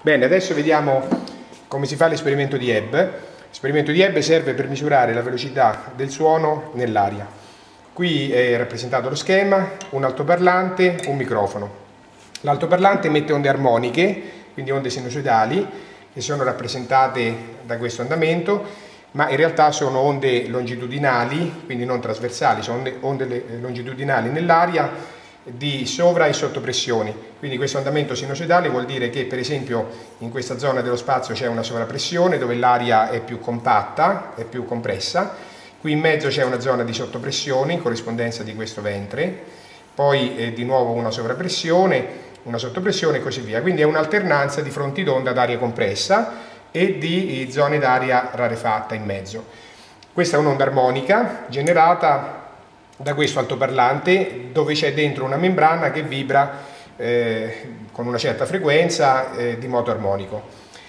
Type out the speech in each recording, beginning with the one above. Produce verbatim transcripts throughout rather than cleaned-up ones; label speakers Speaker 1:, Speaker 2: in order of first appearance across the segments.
Speaker 1: Bene, adesso vediamo come si fa l'esperimento di Hebb. L'esperimento di Hebb serve per misurare la velocità del suono nell'aria. Qui è rappresentato lo schema, un altoparlante, un microfono. L'altoparlante emette onde armoniche, quindi onde sinusoidali, che sono rappresentate da questo andamento, ma in realtà sono onde longitudinali, quindi non trasversali, sono onde, onde longitudinali nell'aria di sovra e sottopressioni. Quindi questo andamento sinusoidale vuol dire che per esempio in questa zona dello spazio c'è una sovrappressione dove l'aria è più compatta, è più compressa, qui in mezzo c'è una zona di sottopressione in corrispondenza di questo ventre, poi eh, di nuovo una sovrappressione, una sottopressione e così via. Quindi è un'alternanza di fronti d'onda ad aria compressa e di zone d'aria rarefatta in mezzo. Questa è un'onda armonica generata da questo altoparlante dove c'è dentro una membrana che vibra eh, con una certa frequenza eh, di moto armonico.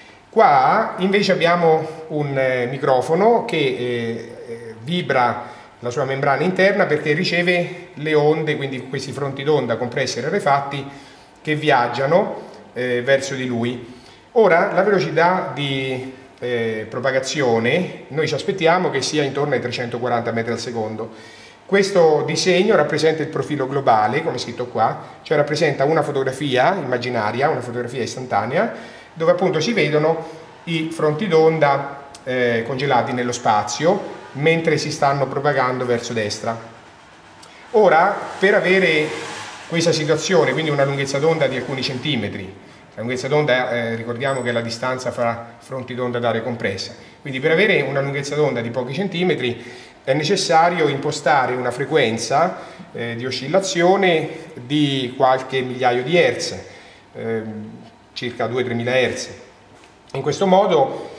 Speaker 1: Qua invece abbiamo un eh, microfono che eh, vibra la sua membrana interna perché riceve le onde, quindi questi fronti d'onda compressi e rarefatti che viaggiano eh, verso di lui. Ora la velocità di eh, propagazione noi ci aspettiamo che sia intorno ai trecentoquaranta metri al secondo. Questo disegno rappresenta il profilo globale, come scritto qua, cioè rappresenta una fotografia immaginaria, una fotografia istantanea, dove appunto si vedono i fronti d'onda eh, congelati nello spazio, mentre si stanno propagando verso destra. Ora, per avere questa situazione, quindi una lunghezza d'onda di alcuni centimetri, la lunghezza d'onda eh, ricordiamo che è la distanza fra fronti d'onda d'aria compressa, quindi per avere una lunghezza d'onda di pochi centimetri è necessario impostare una frequenza eh, di oscillazione di qualche migliaio di hertz, eh, circa due tre mila hertz. In questo modo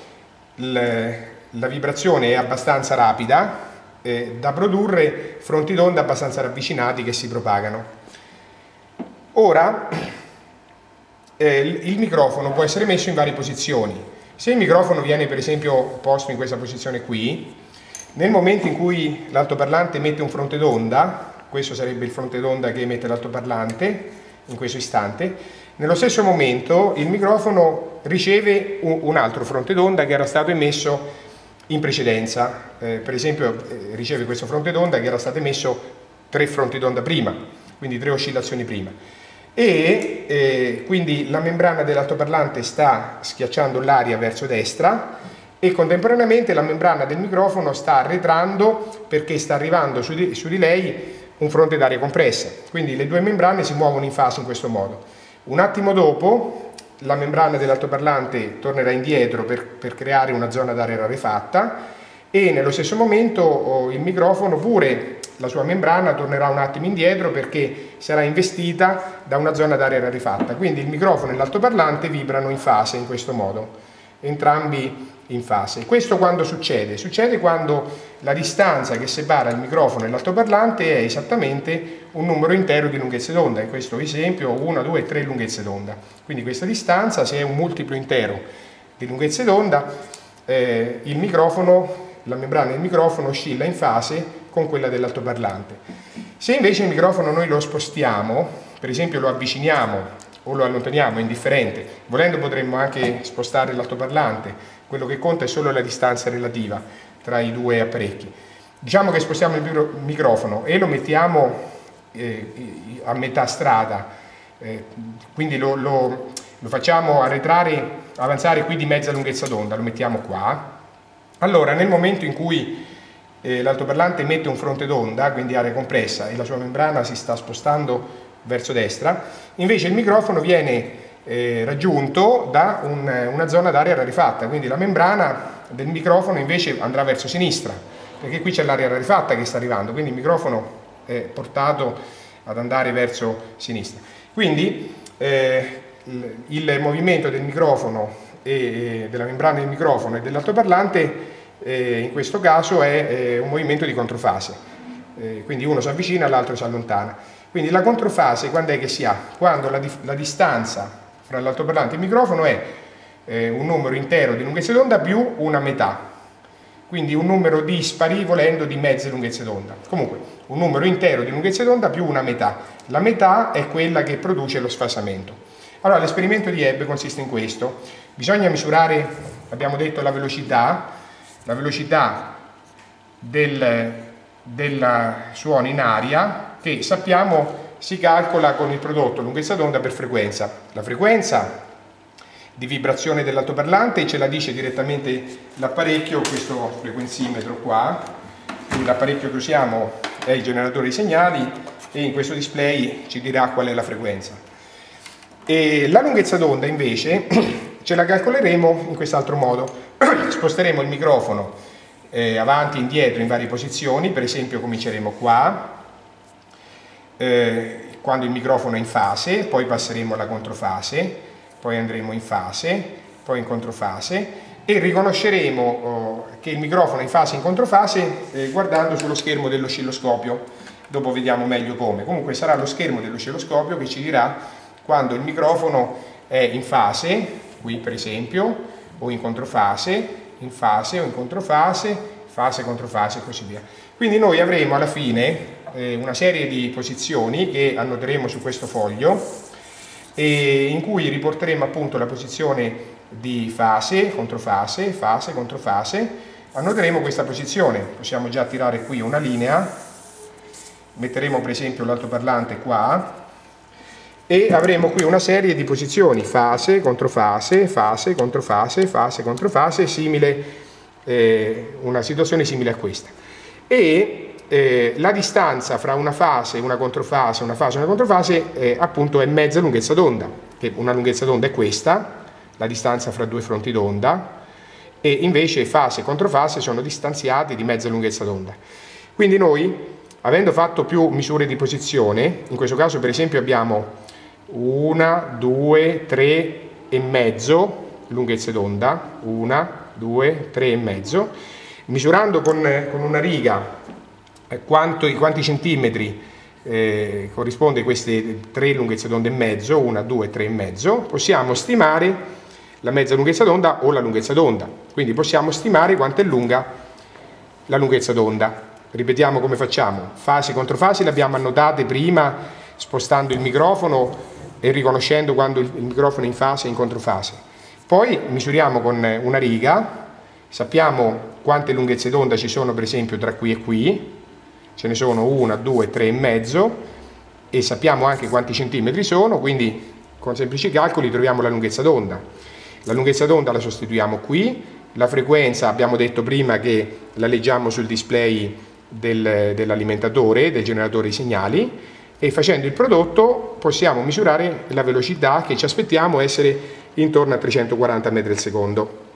Speaker 1: la vibrazione è abbastanza rapida eh, da produrre fronti d'onda abbastanza ravvicinati che si propagano. Ora eh, il microfono può essere messo in varie posizioni. Se il microfono viene per esempio posto in questa posizione qui, nel momento in cui l'altoparlante emette un fronte d'onda, questo sarebbe il fronte d'onda che emette l'altoparlante in questo istante, nello stesso momento il microfono riceve un altro fronte d'onda che era stato emesso in precedenza, eh, per esempio eh, riceve questo fronte d'onda che era stato emesso tre fronti d'onda prima, quindi tre oscillazioni prima. E eh, quindi la membrana dell'altoparlante sta schiacciando l'aria verso destra e contemporaneamente la membrana del microfono sta arretrando perché sta arrivando su di, su di lei un fronte d'aria compressa. Quindi le due membrane si muovono in fase in questo modo. Un attimo dopo la membrana dell'altoparlante tornerà indietro per, per creare una zona d'aria rarefatta e nello stesso momento oh, il microfono pure la sua membrana tornerà un attimo indietro perché sarà investita da una zona d'aria rarefatta. Quindi il microfono e l'altoparlante vibrano in fase in questo modo, entrambi in fase. Questo quando succede? Succede quando la distanza che separa il microfono e l'altoparlante è esattamente un numero intero di lunghezze d'onda, in questo esempio una, due, tre lunghezze d'onda. Quindi questa distanza, se è un multiplo intero di lunghezze d'onda, eh, il microfono, la membrana del microfono oscilla in fase con quella dell'altoparlante. Se invece il microfono noi lo spostiamo, per esempio lo avviciniamo o lo allontaniamo, è indifferente, volendo potremmo anche spostare l'altoparlante, quello che conta è solo la distanza relativa tra i due apparecchi. Diciamo che spostiamo il microfono e lo mettiamo eh, a metà strada, eh, quindi lo, lo, lo facciamo arretrare, avanzare qui di mezza lunghezza d'onda, lo mettiamo qua. Allora nel momento in cui eh, l'altoparlante emette un fronte d'onda, quindi aria compressa, e la sua membrana si sta spostando verso destra, invece il microfono viene eh, raggiunto da un, una zona d'aria rarefatta, quindi la membrana del microfono invece andrà verso sinistra, perché qui c'è l'aria rarefatta che sta arrivando, quindi il microfono è portato ad andare verso sinistra. Quindi eh, il, il movimento del microfono e, e della membrana del microfono e dell'altoparlante eh, in questo caso è eh, un movimento di controfase, eh, quindi uno si avvicina, l'altro si allontana. Quindi la controfase quando è che si ha? Quando la, la distanza fra l'altoparlante e il microfono è eh, un numero intero di lunghezze d'onda più una metà, quindi un numero dispari volendo di mezze lunghezze d'onda. Comunque un numero intero di lunghezze d'onda più una metà. La metà è quella che produce lo sfasamento. Allora, l'esperimento di Hebb consiste in questo. Bisogna misurare, abbiamo detto, la velocità, la velocità del, del suono in aria, che sappiamo si calcola con il prodotto lunghezza d'onda per frequenza. La frequenza di vibrazione dell'altoparlante ce la dice direttamente l'apparecchio, questo frequenzimetro qua. L'apparecchio che usiamo è il generatore di segnali e in questo display ci dirà qual è la frequenza. E la lunghezza d'onda invece ce la calcoleremo in quest'altro modo. Sposteremo il microfono eh, avanti e indietro in varie posizioni, per esempio cominceremo qua, eh, quando il microfono è in fase, poi passeremo alla controfase, poi andremo in fase, poi in controfase e riconosceremo oh, che il microfono è in fase e in controfase eh, guardando sullo schermo dell'oscilloscopio. Dopo vediamo meglio come. Comunque sarà lo schermo dell'oscilloscopio che ci dirà quando il microfono è in fase, qui per esempio, o in controfase, in fase o in controfase, fase, controfase e così via. Quindi noi avremo alla fine eh, una serie di posizioni che annoteremo su questo foglio e in cui riporteremo appunto la posizione di fase, controfase, fase, controfase. Annoteremo questa posizione, possiamo già tirare qui una linea, metteremo per esempio l'altoparlante qua e avremo qui una serie di posizioni, fase, controfase, fase, controfase, fase, controfase, simile, eh, una situazione simile a questa. E eh, la distanza fra una fase, una controfase, una fase e una controfase eh, appunto è mezza lunghezza d'onda, che una lunghezza d'onda è questa, la distanza fra due fronti d'onda, e invece fase e controfase sono distanziati di mezza lunghezza d'onda. Quindi noi, avendo fatto più misure di posizione, in questo caso per esempio abbiamo una, due, tre e mezzo lunghezze d'onda, una, due, tre e mezzo, misurando con, con una riga eh, quanto, quanti centimetri eh, corrisponde a queste tre lunghezze d'onda e mezzo, una, due, tre e mezzo, possiamo stimare la mezza lunghezza d'onda o la lunghezza d'onda. Quindi possiamo stimare quanto è lunga la lunghezza d'onda. Ripetiamo come facciamo. Fasi e controfasi le abbiamo annotate prima spostando il microfono e riconoscendo quando il microfono è in fase e in controfase. Poi misuriamo con una riga, sappiamo quante lunghezze d'onda ci sono per esempio tra qui e qui, ce ne sono una, due, tre e mezzo e sappiamo anche quanti centimetri sono, quindi con semplici calcoli troviamo la lunghezza d'onda. La lunghezza d'onda la sostituiamo qui, la frequenza abbiamo detto prima che la leggiamo sul display del, dell'alimentatore, del generatore di segnali, e facendo il prodotto possiamo misurare la velocità che ci aspettiamo essere intorno a trecentoquaranta metri al secondo.